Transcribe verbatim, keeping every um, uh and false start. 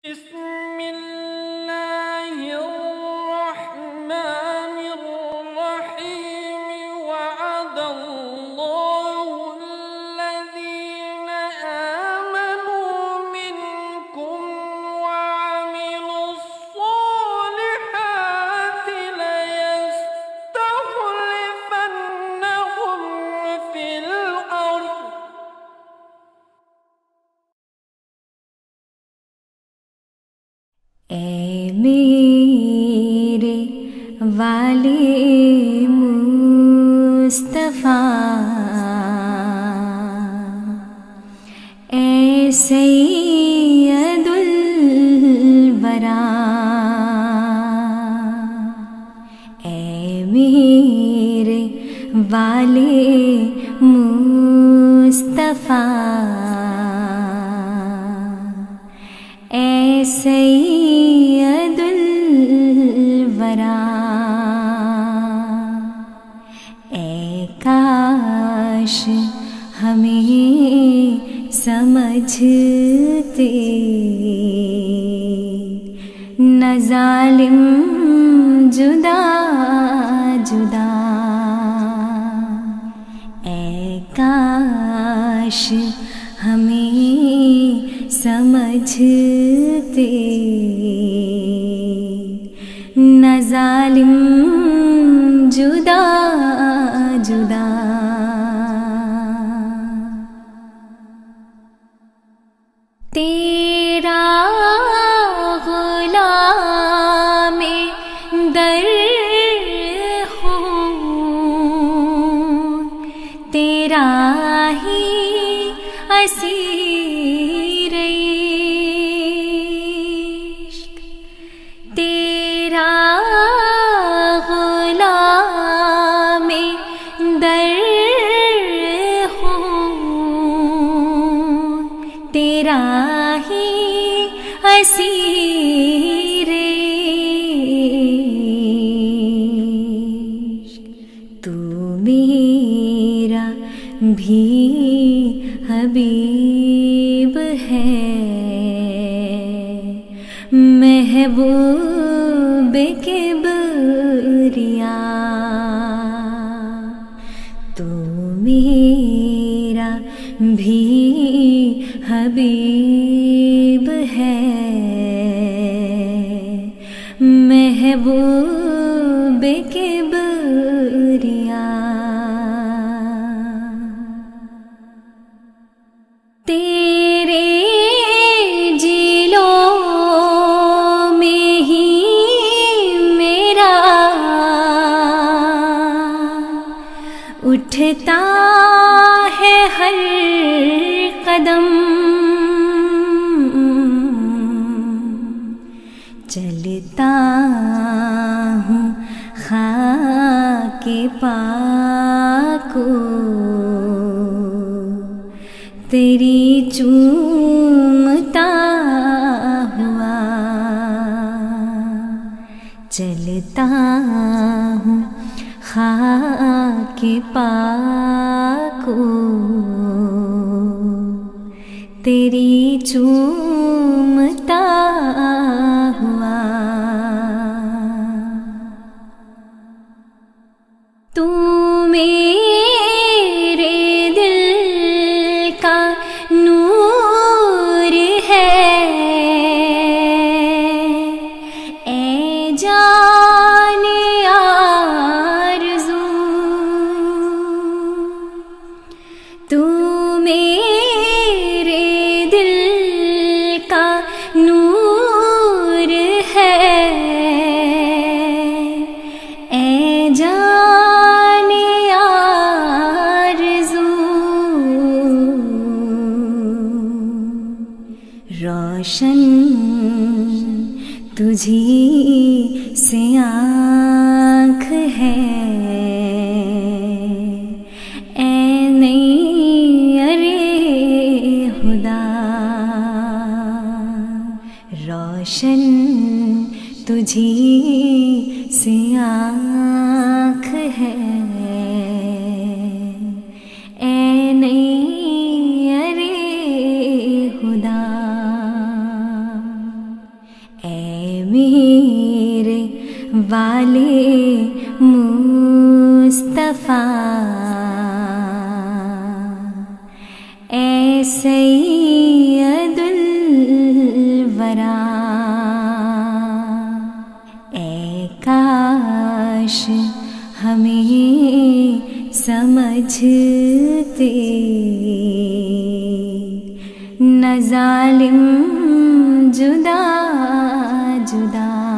بسم الله الرحمن الرحيم وعد الله الذين آمنوا منكم وعملوا الصالحات ليستخلفنهم في الأرض اے میرے والے مصطفیٰ، اے سید الورا، اے میرے والے مصطفیٰ، اے سید الورا، اے کاش ہمیں سمجھتے نہ ظالم جدا جدا، اے کاش ہمیں سمجھتے نہ ظالم جدا جدا۔ تیرا غلام در ہوں، تیرا ہی اسیر عشق، تیرا غلام در ہوں، تیرا ہی اسیر عشق، تو میرا بھی حبیب ہے، محبوب کبریا، تو میرا بھی حبیب ہے، محبوب کبریا، تیرے جلوں میں ہی میرا اٹھتا ہے ہر قدم، چلتا ہوں خاک پاک کو تیری چومتا ہوا، چلتا ہوں خاک پاک کو تیری چومتا ہوا، تو میرے دل کا نور ہے، اے جان آرزو، تو میرے دل کا نور ہے، اے جان آرزو، روشن تجھی سے آنکھ ہے، اے نیر خدا، روشن تجھی سے آنکھ ہے، اے نیر خدا، اے میرے والے مصطفیٰ، اے سید الورا، اے کاش ہمیں سمجھتے نہ ظالم جدا جدا